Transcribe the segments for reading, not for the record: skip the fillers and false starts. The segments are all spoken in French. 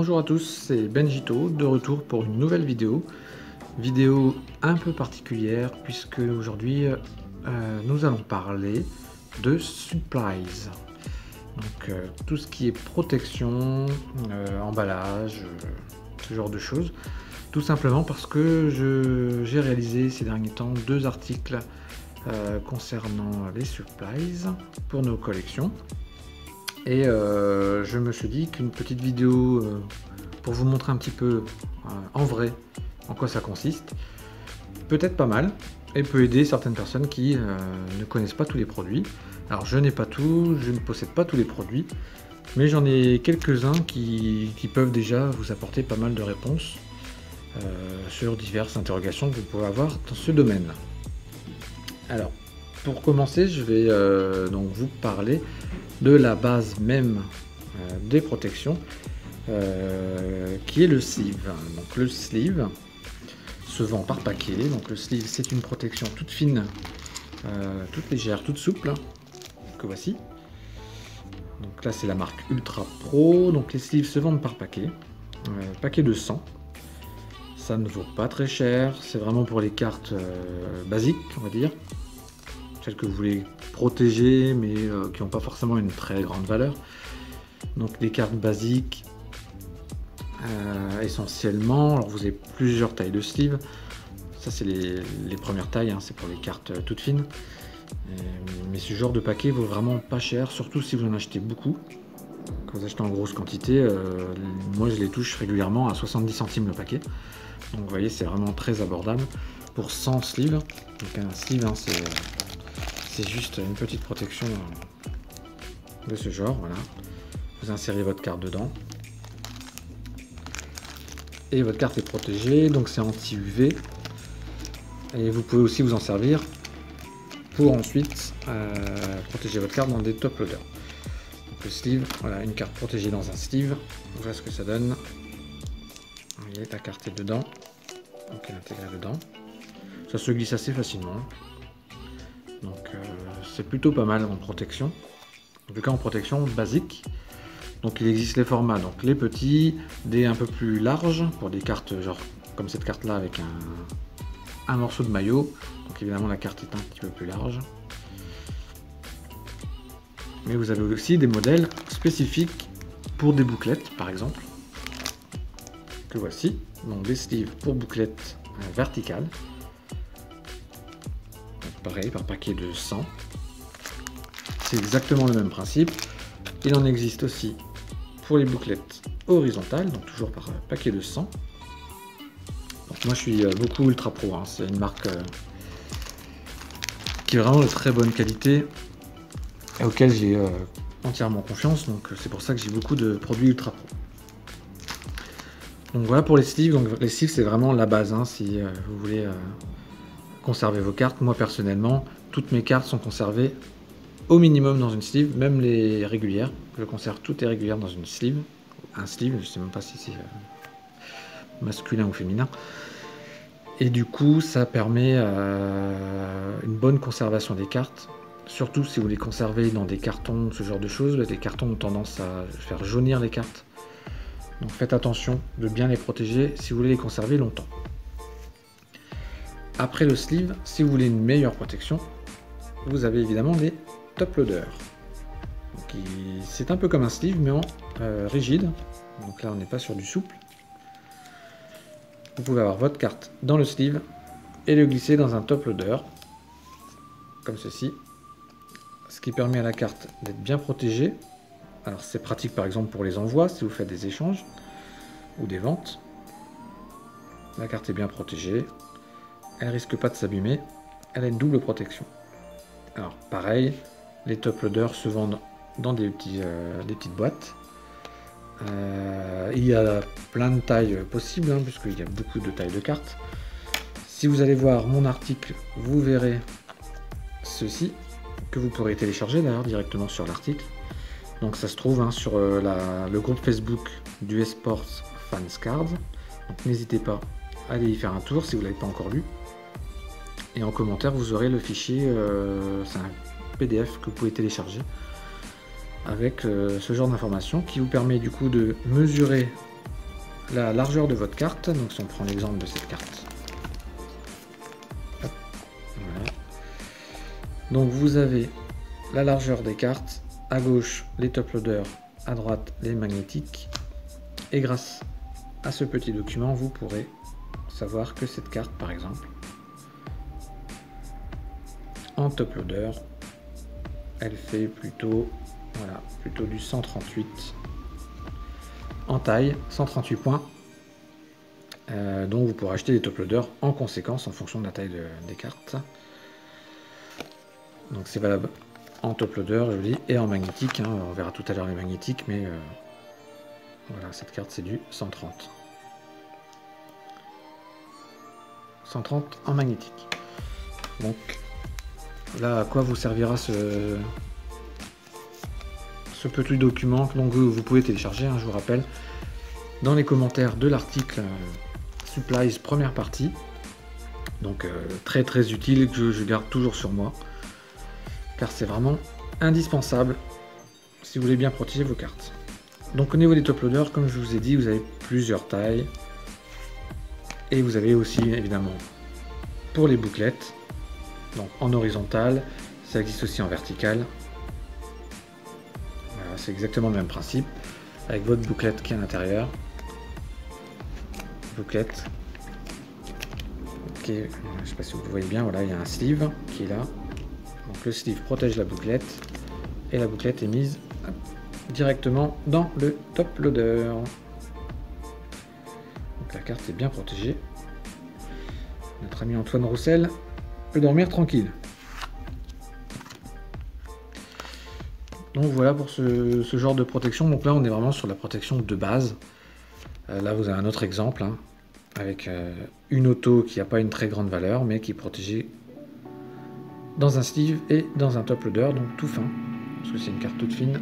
Bonjour à tous, c'est Benjito, de retour pour une nouvelle vidéo. Vidéo un peu particulière puisque aujourd'hui nous allons parler de supplies. Donc tout ce qui est protection, emballage, ce genre de choses. Tout simplement parce que j'ai réalisé ces derniers temps 2 articles concernant les supplies pour nos collections. Et je me suis dit qu'une petite vidéo pour vous montrer un petit peu en vrai en quoi ça consiste, peut-être pas mal, et peut aider certaines personnes qui ne connaissent pas tous les produits. Alors je n'ai pas tout, je ne possède pas tous les produits, mais j'en ai quelques-uns qui peuvent déjà vous apporter pas mal de réponses sur diverses interrogations que vous pouvez avoir dans ce domaine. Alors, pour commencer, je vais donc vous parler de la base même des protections, qui est le sleeve. Donc le sleeve se vend par paquet. Donc le sleeve, c'est une protection toute fine, toute légère, toute souple, que voici. Donc là, c'est la marque Ultra Pro. Donc les sleeves se vendent par paquet, paquet de 100. Ça ne vaut pas très cher. C'est vraiment pour les cartes basiques, on va dire. Celles que vous voulez protéger mais qui n'ont pas forcément une très grande valeur. Donc des cartes basiques essentiellement. Alors vous avez plusieurs tailles de sleeve. Ça c'est les premières tailles, hein, c'est pour les cartes toutes fines. Mais ce genre de paquet vaut vraiment pas cher, surtout si vous en achetez beaucoup. Quand vous achetez en grosse quantité, moi je les touche régulièrement à 70 centimes le paquet. Donc vous voyez, c'est vraiment très abordable pour 100 sleeves. Donc un sleeve, hein, c'est juste une petite protection de ce genre, voilà. Vous insérez votre carte dedans. Et votre carte est protégée, donc c'est anti-UV. Et vous pouvez aussi vous en servir pour ensuite protéger votre carte dans des top loaders. Donc le sleeve, voilà, une carte protégée dans un sleeve. Voilà ce que ça donne. Vous voyez, la carte est dedans. Donc elle est intégrée dedans. Ça se glisse assez facilement. Donc c'est plutôt pas mal en protection. En tout cas en protection basique. Donc il existe les formats, donc les petits, des un peu plus larges, pour des cartes genre comme cette carte là avec un morceau de maillot. Donc évidemment la carte est un petit peu plus large. Mais vous avez aussi des modèles spécifiques pour des bouclettes par exemple. Que voici, donc des sleeves pour bouclettes verticales. Pareil, par paquet de 100. C'est exactement le même principe. Il en existe aussi pour les bouclettes horizontales, donc toujours par paquet de 100. Donc moi je suis beaucoup Ultra Pro, hein. C'est une marque qui est vraiment de très bonne qualité et auquel j'ai entièrement confiance, donc c'est pour ça que j'ai beaucoup de produits Ultra Pro. Donc voilà pour les sleeves. Donc les sleeves c'est vraiment la base, hein, si vous voulez conserver vos cartes. Moi personnellement, toutes mes cartes sont conservées au minimum dans une sleeve, même les régulières. Je conserve toutes les régulières dans une sleeve. Un sleeve, je sais même pas si c'est masculin ou féminin. Et du coup, ça permet une bonne conservation des cartes. Surtout si vous les conservez dans des cartons, ce genre de choses. Les cartons ont tendance à faire jaunir les cartes. Donc faites attention de bien les protéger si vous voulez les conserver longtemps. Après le sleeve, si vous voulez une meilleure protection, vous avez évidemment les top loaders. C'est un peu comme un sleeve mais en rigide. Donc là on n'est pas sur du souple. Vous pouvez avoir votre carte dans le sleeve et le glisser dans un top loader comme ceci. Ce qui permet à la carte d'être bien protégée. Alors c'est pratique par exemple pour les envois si vous faites des échanges ou des ventes. La carte est bien protégée. Elle risque pas de s'abîmer, elle a une double protection. Alors pareil, les top loaders se vendent dans des petites boîtes. Il y a plein de tailles possibles, hein, puisqu'il y a beaucoup de tailles de cartes. Si vous allez voir mon article, vous verrez ceci, que vous pourrez télécharger d'ailleurs directement sur l'article. Donc ça se trouve, hein, sur le groupe Facebook du Esports Fans Cards. Donc n'hésitez pas à aller y faire un tour si vous ne l'avez pas encore lu. Et en commentaire, vous aurez le fichier, c'est un PDF que vous pouvez télécharger avec ce genre d'informations qui vous permet du coup de mesurer la largeur de votre carte. Donc si on prend l'exemple de cette carte. Hop, voilà. Donc vous avez la largeur des cartes, à gauche les top loaders, à droite les magnétiques. Et grâce à ce petit document, vous pourrez savoir que cette carte, par exemple, en top loader, elle fait plutôt, voilà, plutôt du 138 en taille, 138 points. Donc vous pourrez acheter des top loaders en conséquence en fonction de la taille des cartes. Donc c'est valable en top loader, je vous dis, et en magnétique. Hein, on verra tout à l'heure les magnétiques, mais voilà, cette carte c'est du 130. 130 en magnétique. Donc là, à quoi vous servira ce petit document? Donc vous pouvez télécharger, hein, je vous rappelle, dans les commentaires de l'article Supplies première partie. Donc très très utile, que je garde toujours sur moi, car c'est vraiment indispensable si vous voulez bien protéger vos cartes. Donc au niveau des top loaders, comme je vous ai dit, vous avez plusieurs tailles. Et vous avez aussi évidemment pour les bouclettes, donc en horizontal, ça existe aussi en vertical. Voilà, c'est exactement le même principe, avec votre bouclette qui est à l'intérieur. Bouclette. Ok, je ne sais pas si vous voyez bien, voilà, il y a un sleeve qui est là. Donc le sleeve protège la bouclette et la bouclette est mise directement dans le top loader. La carte est bien protégée. Notre ami Antoine Roussel peut dormir tranquille. Donc voilà pour ce genre de protection. Donc là on est vraiment sur la protection de base. Là vous avez un autre exemple, hein, avec une auto qui n'a pas une très grande valeur mais qui est protégée dans un sleeve et dans un top loader, donc tout fin, parce que c'est une carte toute fine.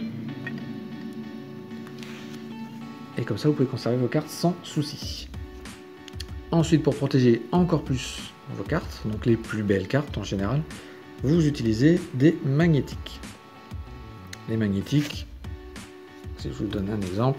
Et comme ça vous pouvez conserver vos cartes sans souci. Ensuite, pour protéger encore plus vos cartes, donc les plus belles cartes en général, vous utilisez des magnétiques. Les magnétiques, si je vous donne un exemple,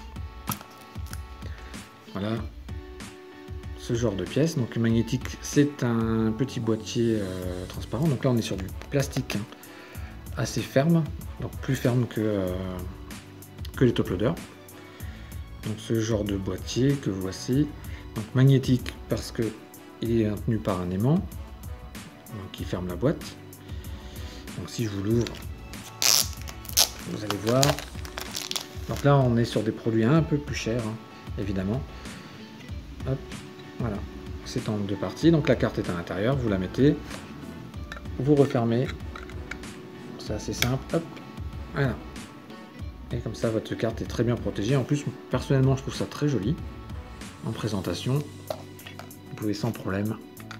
voilà, ce genre de pièce. Donc le magnétique, c'est un petit boîtier transparent. Donc là, on est sur du plastique, hein, assez ferme, donc plus ferme que les top loaders. Donc ce genre de boîtier que voici. Donc magnétique parce que il est maintenu par un aimant, donc qui ferme la boîte. Donc si je vous l'ouvre, vous allez voir. Donc là on est sur des produits un peu plus chers, hein, évidemment. Hop, voilà, c'est en deux parties. Donc la carte est à l'intérieur, vous la mettez, vous refermez. C'est assez simple. Hop, voilà. Et comme ça votre carte est très bien protégée. En plus personnellement je trouve ça très joli. En présentation, vous pouvez sans problème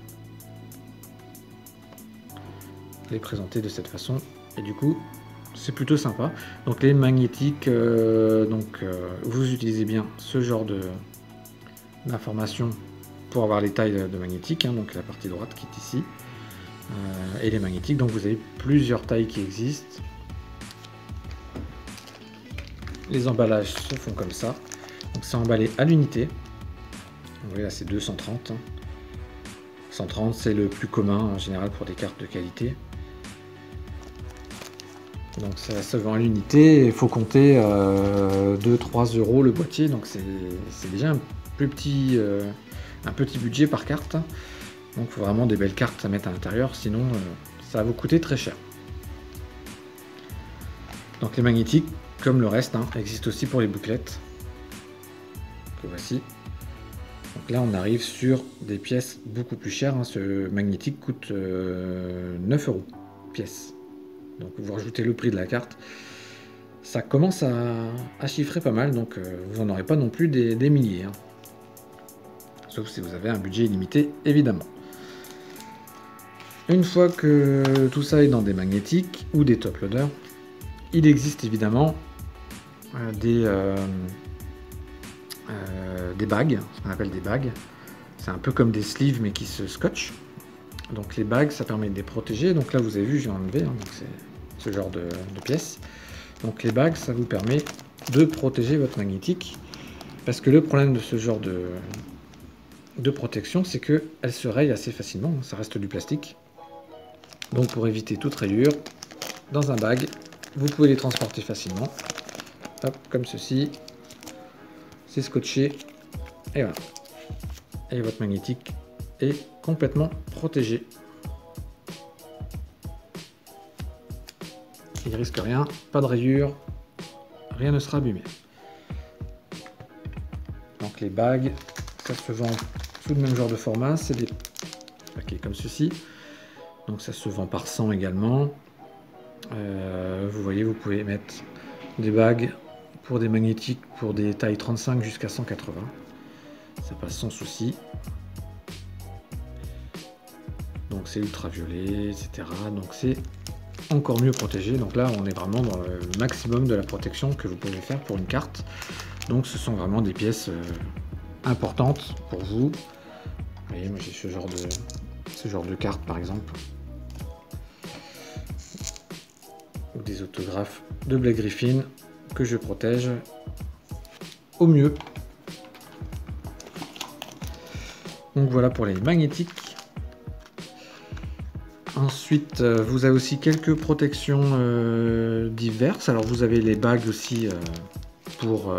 les présenter de cette façon, et du coup c'est plutôt sympa. Donc les magnétiques, vous utilisez bien ce genre d'informations pour avoir les tailles de magnétiques, hein, donc la partie droite qui est ici, et les magnétiques, donc vous avez plusieurs tailles qui existent. Les emballages se font comme ça, donc c'est emballé à l'unité. Vous voyez là c'est 230. 130 c'est le plus commun en général pour des cartes de qualité. Donc ça se vend à l'unité, il faut compter 2-3 euros le boîtier, donc c'est déjà un petit budget par carte. Donc il faut vraiment des belles cartes à mettre à l'intérieur, sinon ça va vous coûter très cher. Donc les magnétiques, comme le reste, hein, existent aussi pour les bouclettes. Que voici. Donc là on arrive sur des pièces beaucoup plus chères, hein. Ce magnétique coûte 9 euros pièce. Donc vous rajoutez le prix de la carte, ça commence à chiffrer pas mal, donc vous n'en aurez pas non plus des milliers, hein. Sauf si vous avez un budget illimité évidemment. Une fois que tout ça est dans des magnétiques ou des top loaders, il existe évidemment des bagues, ce qu'on appelle des bagues. C'est un peu comme des sleeves mais qui se scotchent. Donc les bagues, ça permet de les protéger. Donc là vous avez vu, j'ai enlevé, hein, donc c'est ce genre de pièces. Donc les bagues, ça vous permet de protéger votre magnétique. Parce que le problème de ce genre de protection, c'est qu'elle se raye assez facilement, ça reste du plastique. Donc pour éviter toute rayure, dans un bag, vous pouvez les transporter facilement. Hop, comme ceci. C'est scotché. Et voilà. Et votre magnétique est complètement protégé. Il risque rien, pas de rayures, rien ne sera abîmé. Donc les bagues, ça se vend sous le même genre de format, c'est des paquets comme ceci. Donc ça se vend par 100 également. Vous voyez, vous pouvez mettre des bagues pour des magnétiques pour des tailles 35 jusqu'à 180. Ça passe sans souci. Donc c'est ultraviolet, etc. Donc c'est encore mieux protégé. Donc là, on est vraiment dans le maximum de la protection que vous pouvez faire pour une carte. Donc ce sont vraiment des pièces importantes pour vous. Vous voyez, moi j'ai ce genre de carte par exemple. Ou des autographes de Blake Griffin que je protège au mieux. Donc voilà pour les magnétiques. Ensuite, vous avez aussi quelques protections diverses. Alors vous avez les bagues aussi pour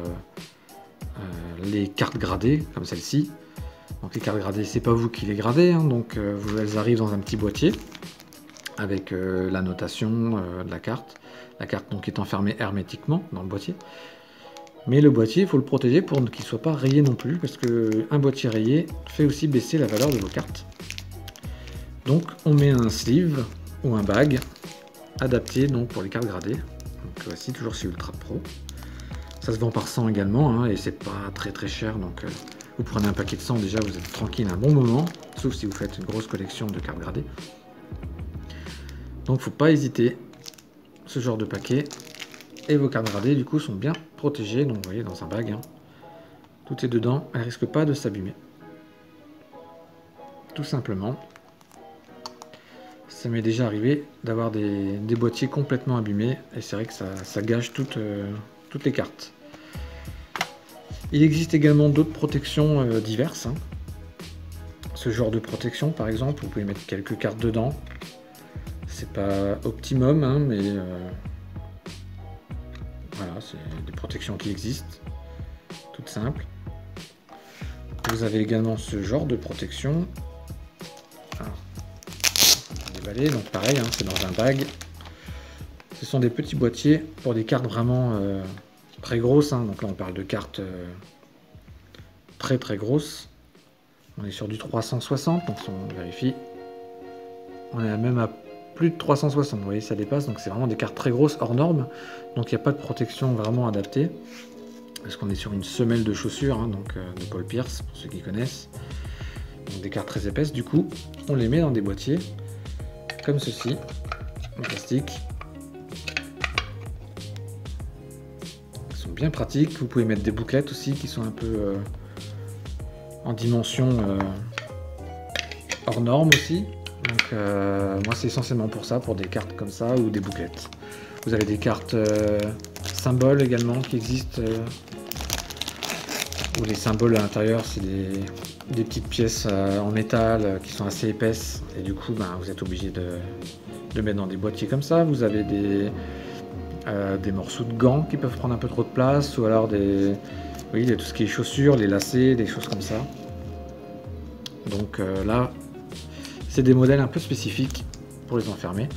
les cartes gradées, comme celle-ci. Donc les cartes gradées, c'est pas vous qui les gradez, hein, donc elles arrivent dans un petit boîtier avec la notation de la carte. La carte donc est enfermée hermétiquement dans le boîtier. Mais le boîtier, il faut le protéger pour qu'il ne soit pas rayé non plus, parce qu'un boîtier rayé fait aussi baisser la valeur de vos cartes. Donc on met un sleeve ou un bag adapté donc pour les cartes gradées. Donc voici, toujours chez Ultra Pro. Ça se vend par 100 également, hein, et c'est pas très cher, donc vous prenez un paquet de 100 déjà, vous êtes tranquille un bon moment, sauf si vous faites une grosse collection de cartes gradées. Donc faut pas hésiter, ce genre de paquet, et vos cartes gradées du coup sont bien protégées, donc vous voyez dans un bag, hein, tout est dedans, elles risquent pas de s'abîmer. Tout simplement. Ça m'est déjà arrivé d'avoir des boîtiers complètement abîmés, et c'est vrai que ça gâche toutes les cartes. Il existe également d'autres protections diverses. Hein. Ce genre de protection, par exemple, vous pouvez mettre quelques cartes dedans. C'est pas optimum, hein, mais voilà, c'est des protections qui existent, toutes simples. Vous avez également ce genre de protection. Alors, déballer, donc pareil, hein, c'est dans un bag. Ce sont des petits boîtiers pour des cartes vraiment très grosses, hein. Donc là on parle de cartes très grosses. On est sur du 360, donc si on vérifie, on est même à plus de 360, vous voyez, ça dépasse, donc c'est vraiment des cartes très grosses hors normes, donc il n'y a pas de protection vraiment adaptée, parce qu'on est sur une semelle de chaussures, hein, donc de Paul Pierce, pour ceux qui connaissent, donc des cartes très épaisses. Du coup, on les met dans des boîtiers, comme ceci, en plastique. Ils sont bien pratiques, vous pouvez mettre des bouclettes aussi, qui sont un peu en dimension hors norme aussi. Donc moi c'est essentiellement pour ça, pour des cartes comme ça ou des bouclettes. Vous avez des cartes symboles également qui existent, où les symboles à l'intérieur c'est des petites pièces en métal qui sont assez épaisses, et du coup ben, vous êtes obligé de mettre dans des boîtiers comme ça. Vous avez des morceaux de gants qui peuvent prendre un peu trop de place, ou alors oui, il y a tout ce qui est chaussures, les lacets, des choses comme ça. Donc là, c'est des modèles un peu spécifiques pour les enfermer.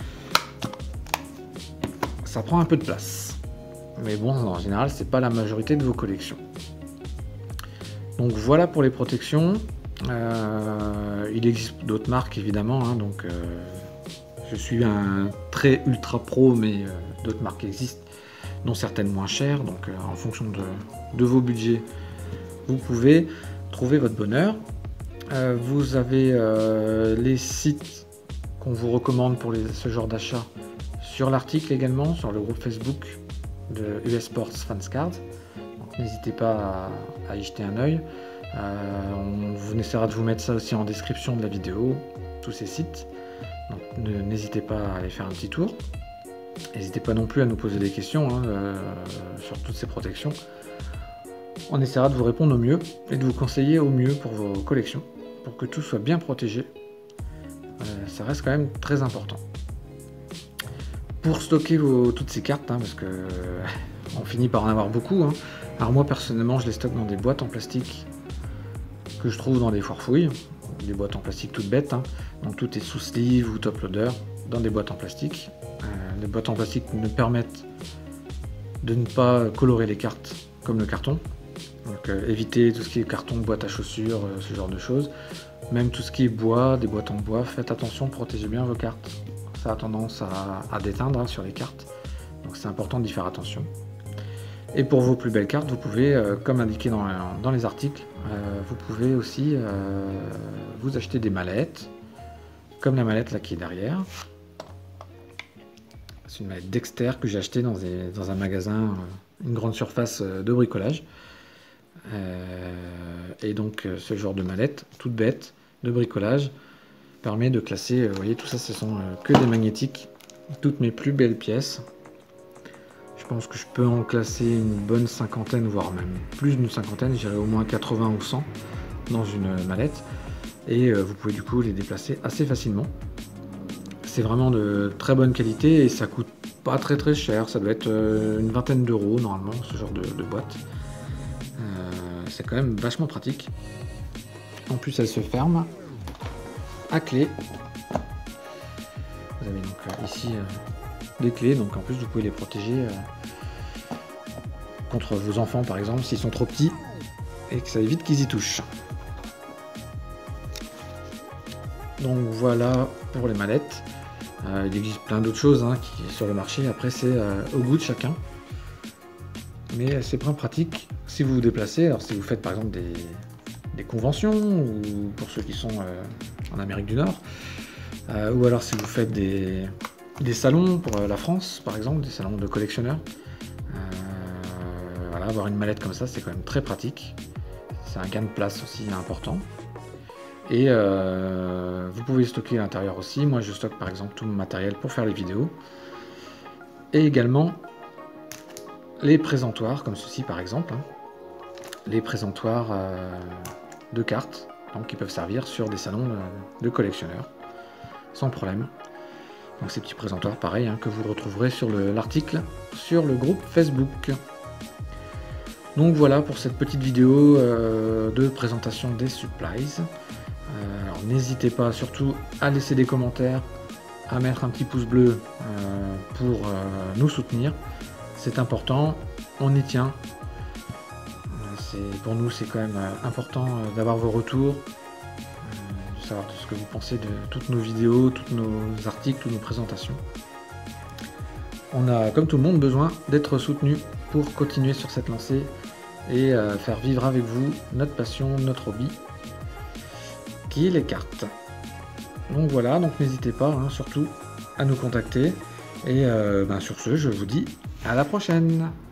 Ça prend un peu de place. Mais bon, en général, c'est pas la majorité de vos collections. Donc voilà pour les protections. Il existe d'autres marques évidemment, hein, donc je suis un très ultra pro, mais d'autres marques existent, dont certaines moins chères. Donc en fonction de vos budgets, vous pouvez trouver votre bonheur. Vous avez les sites qu'on vous recommande pour ce genre d'achat sur l'article également, sur le groupe Facebook de US Sports Fanscard. N'hésitez pas à y jeter un œil. On essaiera de vous mettre ça aussi en description de la vidéo, tous ces sites. Donc n'hésitez pas à aller faire un petit tour. N'hésitez pas non plus à nous poser des questions hein, sur toutes ces protections. On essaiera de vous répondre au mieux et de vous conseiller au mieux pour vos collections, pour que tout soit bien protégé. Ça reste quand même très important. Pour stocker toutes ces cartes, parce que on finit par en avoir beaucoup. Alors moi personnellement, je les stocke dans des boîtes en plastique que je trouve dans des foires fouilles, des boîtes en plastique toutes bêtes. Donc tout est sous sleeve ou top loader dans des boîtes en plastique. Les boîtes en plastique nous permettent de ne pas colorer les cartes comme le carton. Donc évitez tout ce qui est carton, boîte à chaussures, ce genre de choses. Même tout ce qui est bois, des boîtes en bois, faites attention, protégez bien vos cartes. Ça a tendance à déteindre sur les cartes. Donc c'est important d'y faire attention. Et pour vos plus belles cartes, vous pouvez, comme indiqué dans les articles, vous pouvez aussi vous acheter des mallettes, comme la mallette là qui est derrière. C'est une mallette Dexter que j'ai achetée dans un magasin, une grande surface de bricolage. Et donc ce genre de mallette, toute bête, de bricolage, permet de classer, vous voyez tout ça ce sont que des magnétiques, toutes mes plus belles pièces. Je pense que je peux en classer une bonne cinquantaine, voire même plus d'une cinquantaine, j'irai au moins 80 ou 100 dans une mallette. Et vous pouvez du coup les déplacer assez facilement. C'est vraiment de très bonne qualité et ça coûte pas très cher, ça doit être une vingtaine d'euros normalement ce genre de boîte. C'est quand même vachement pratique. En plus elle se ferme à clé. Vous avez donc ici des clés, donc en plus vous pouvez les protéger contre vos enfants par exemple s'ils sont trop petits et que ça évite qu'ils y touchent. Donc voilà pour les mallettes. Il existe plein d'autres choses qui sont sur le marché, après c'est au goût de chacun. Mais c'est bien pratique si vous vous déplacez, alors si vous faites par exemple des conventions, ou pour ceux qui sont en Amérique du Nord, ou alors si vous faites des salons pour la France par exemple, des salons de collectionneurs. Voilà, avoir une mallette comme ça c'est quand même très pratique, c'est un gain de place aussi important. Et vous pouvez stocker à l'intérieur aussi. Moi je stocke par exemple tout mon matériel pour faire les vidéos. Et également les présentoirs comme ceci par exemple. Les présentoirs de cartes, donc qui peuvent servir sur des salons de collectionneurs. Sans problème. Donc ces petits présentoirs pareil que vous retrouverez sur l'article sur le groupe Facebook. Donc voilà pour cette petite vidéo de présentation des supplies. Alors n'hésitez pas surtout à laisser des commentaires, à mettre un petit pouce bleu pour nous soutenir. C'est important, on y tient. Pour nous c'est quand même important d'avoir vos retours, de savoir tout ce que vous pensez de toutes nos vidéos, tous nos articles, toutes nos présentations. On a comme tout le monde besoin d'être soutenu pour continuer sur cette lancée et faire vivre avec vous notre passion, notre hobby, qui est les cartes. Donc voilà, donc n'hésitez pas surtout à nous contacter. Et sur ce, je vous dis à la prochaine.